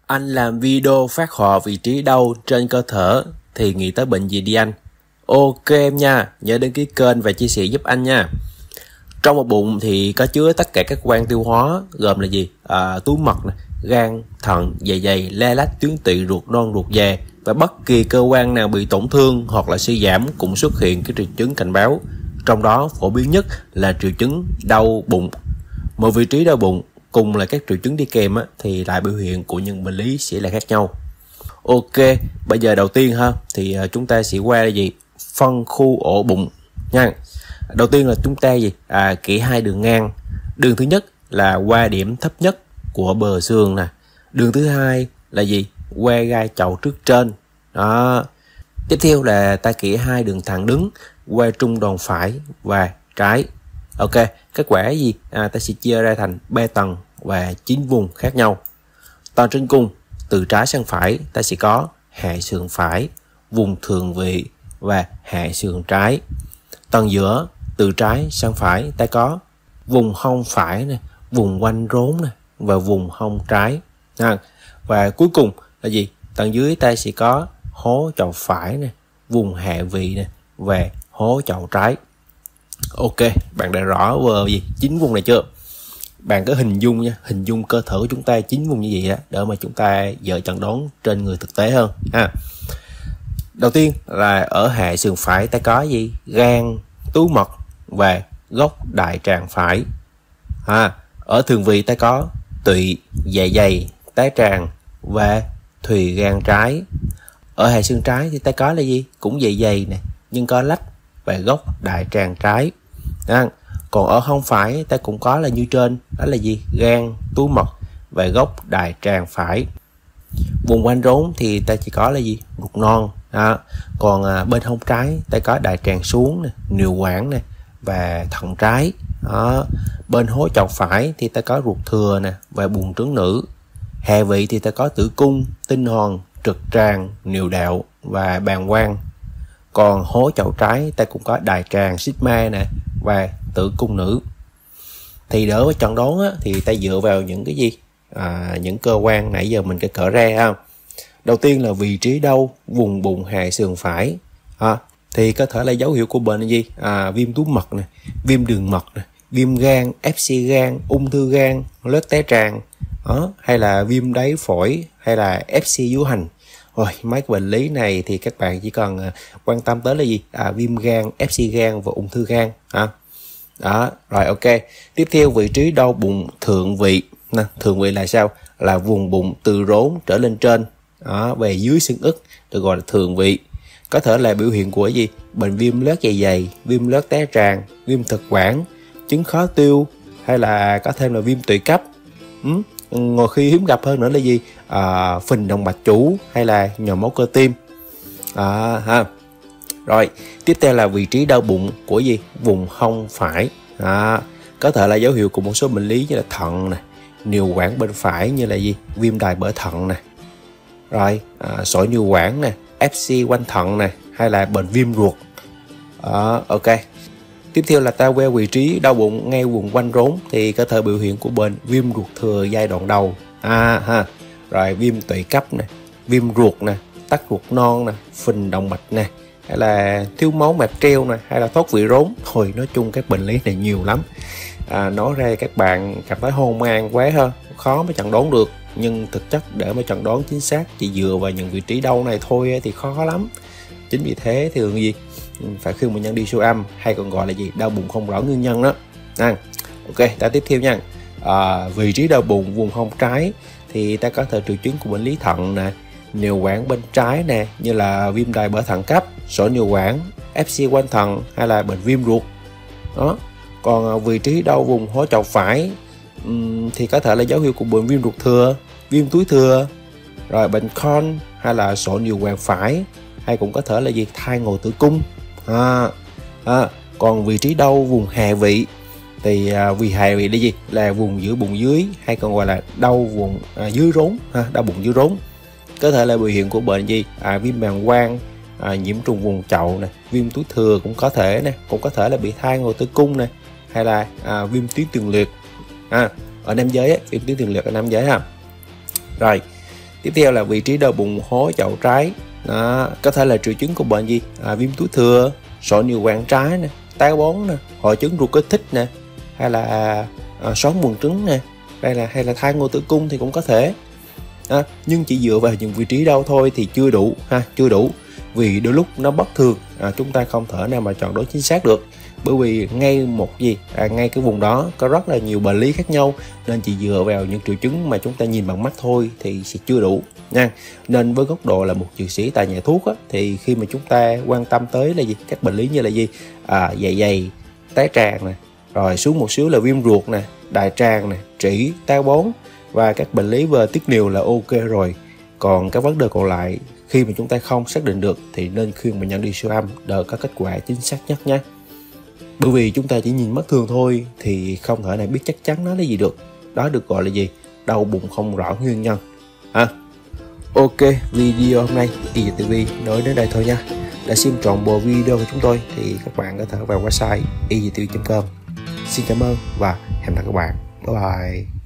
Anh làm video phát họa vị trí đau trên cơ thể thì nghĩ tới bệnh gì đi anh? Ok em nha, nhớ đăng ký kênh và chia sẻ giúp anh nha. Trong một bụng thì có chứa tất cả các quan tiêu hóa gồm là gì? Túi mật, gan, thận, dạ dày, la lách, tuyến tụy, ruột non, ruột già, và bất kỳ cơ quan nào bị tổn thương hoặc là suy giảm cũng xuất hiện cái triệu chứng cảnh báo. Trong đó phổ biến nhất là triệu chứng đau bụng. Mỗi vị trí đau bụng cùng là các triệu chứng đi kèm thì lại biểu hiện của những bệnh lý sẽ là khác nhau. Ok, bây giờ đầu tiên thì chúng ta sẽ qua là gì? Phân khu ổ bụng nha. Đầu tiên là chúng ta kẻ hai đường ngang. Đường thứ nhất là qua điểm thấp nhất của bờ xương nè. Đường thứ hai là gì? Qua gai chậu trước trên. Đó. Tiếp theo là ta kẻ hai đường thẳng đứng qua trung đòn phải và trái. Ok, kết quả gì? Ta sẽ chia ra thành 3 tầng và 9 vùng khác nhau. Tầng trên cùng, từ trái sang phải, ta sẽ có hạ sườn phải, vùng thượng vị và hạ sườn trái. Tầng giữa, từ trái sang phải, ta có vùng hông phải nè, vùng quanh rốn nè và vùng hông trái. Và cuối cùng là gì? Tầng dưới ta sẽ có hố chậu phải nè, vùng hạ vị nè và hố chậu trái. Ok, bạn đã rõ về gì? 9 vùng này chưa? Bạn có hình dung nha, hình dung cơ thể của chúng ta 9 vùng như vậy để mà chúng ta dễ chẩn đoán trên người thực tế hơn ha. Đầu tiên là ở hạ sườn phải ta có gì? Gan, túi mật và gốc đại tràng phải. Ở thượng vị ta có tụy, dạ dày, tá tràng và thùy gan trái. Ở hạ sườn trái thì ta có là gì? Cũng dạ dày nè, nhưng có lách và gốc đại tràng trái. Còn ở hông phải ta cũng có là như trên, đó là gì? Gan, túi mật và gốc đại tràng phải. Vùng quanh rốn thì ta chỉ có là gì? Ruột non. Còn bên hông trái ta có đại tràng xuống nè, niệu quản nè và thận trái. Bên hố chậu phải thì ta có ruột thừa nè và buồng trứng nữ. Hạ vị thì ta có tử cung, tinh hoàn, trực tràng, niệu đạo và bàng quang. Còn hố chậu trái ta cũng có đại tràng sigma nè và tử cung nữ. Thì đỡ với chẩn đoán thì ta dựa vào những cái gì? Những cơ quan nãy giờ mình kể ra ha. Đầu tiên là vị trí đau vùng bụng hạ sườn phải. Thì có thể là dấu hiệu của bệnh là gì? Viêm túi mật nè, viêm đường mật nè, viêm gan, ép xi gan, ung thư gan, loét té tràng, hay là viêm đáy phổi, hay là ép xi dưới hành. Rồi mấy cái bệnh lý này thì các bạn chỉ cần quan tâm tới là gì? Viêm gan, ép xi gan và ung thư gan. Đó, rồi ok. Tiếp theo vị trí đau bụng thượng vị. Thượng vị là sao? Là vùng bụng từ rốn trở lên trên, về dưới xương ức, được gọi là thượng vị. Có thể là biểu hiện của gì? Bệnh viêm loét dạ dày, viêm loét té tràng, viêm thực quản, chứng khó tiêu, hay là có thêm là viêm tụy cấp. Ngồi khi hiếm gặp hơn nữa là gì? Phình động mạch chủ hay là nhồi máu cơ tim. Rồi tiếp theo là vị trí đau bụng của gì? Vùng hông phải. Có thể là dấu hiệu của một số bệnh lý như là thận nè, niệu quản bên phải như là gì? Viêm đài bở thận nè, rồi sỏi niệu quản nè, ép xi quanh thận nè, hay là bệnh viêm ruột. Ok. Tiếp theo là ta quay vị trí đau bụng ngay vùng quanh rốn thì có thể biểu hiện của bệnh viêm ruột thừa giai đoạn đầu. Rồi viêm tụy cấp nè, viêm ruột nè, tắc ruột non nè, phình động mạch nè, hay là thiếu máu mạch treo nè, hay là thoát vị rốn. Thôi nói chung các bệnh lý này nhiều lắm. Nói ra các bạn cảm thấy hoang mang quá ha, khó mới chẩn đoán được. Nhưng thực chất để mà chẩn đoán chính xác chỉ dựa vào những vị trí đau này thôi thì khó lắm. Chính vì thế thường gì? Phải khuyên bệnh nhân đi siêu âm, hay còn gọi là gì? Đau bụng không rõ nguyên nhân đó. Ok, ta tiếp theo nha. Vị trí đau bụng vùng hông trái thì ta có thể triệu chứng của bệnh lý thận nè, niệu quản bên trái nè, như là viêm đài bở thận cấp, sỏi niệu quản, ép xi quanh thận, hay là bệnh viêm ruột. Còn vị trí đau vùng hố chậu phải thì có thể là dấu hiệu của bệnh viêm ruột thừa, viêm túi thừa, rồi bệnh Crohn, hay là sỏi niệu quản phải, hay cũng có thể là gì? Thai ngồi tử cung. Còn vị trí đau vùng hạ vị thì vì hạ vị là gì? Là vùng giữa bụng dưới, hay còn gọi là đau vùng dưới rốn, đau bụng dưới rốn. Có thể là biểu hiện của bệnh gì? Viêm bàng quang, nhiễm trùng vùng chậu nè, viêm túi thừa cũng có thể nè, cũng có thể là bị thai ngồi tử cung nè, hay là viêm tuyến tiền liệt. Ở nam giới viêm tuyến tiền liệt ở nam giới ha. Rồi Tiếp theo là vị trí đau bụng, hố chậu trái. Đó, có thể là triệu chứng của bệnh gì? Viêm túi thừa, sỏi niệu quản trái nè, táo bón nè, hội chứng ruột kích thích nè, hay là xoắn buồng trứng nè, hay là thai ngô tử cung thì cũng có thể. Nhưng chỉ dựa vào những vị trí đau thôi thì chưa đủ chưa đủ, vì đôi lúc nó bất thường, chúng ta không thể nào mà chọn đối chính xác được, bởi vì ngay cái vùng đó có rất là nhiều bệnh lý khác nhau, nên chỉ dựa vào những triệu chứng mà chúng ta nhìn bằng mắt thôi thì sẽ chưa đủ nha. Nên với góc độ là một dược sĩ tài nhà thuốc thì khi mà chúng ta quan tâm tới là gì, các bệnh lý như là gì, dạ dày, tái tràng nè, rồi xuống một xíu là viêm ruột nè, đại tràng nè, trĩ, táo bón và các bệnh lý về tiết niệu là ok rồi. Còn các vấn đề còn lại khi mà chúng ta không xác định được thì nên khuyên bệnh nhân đi siêu âm để có kết quả chính xác nhất nhé. Bởi vì chúng ta chỉ nhìn mắt thường thôi thì không thể nào biết chắc chắn nó là gì được. Đó được gọi là gì? Đau bụng không rõ nguyên nhân. Ok, video hôm nay EasyTV nói đến đây thôi nha. Đã xem trọn bộ video của chúng tôi thì các bạn có thể vào website easytv.com. Xin cảm ơn và hẹn gặp lại các bạn. Bye bye.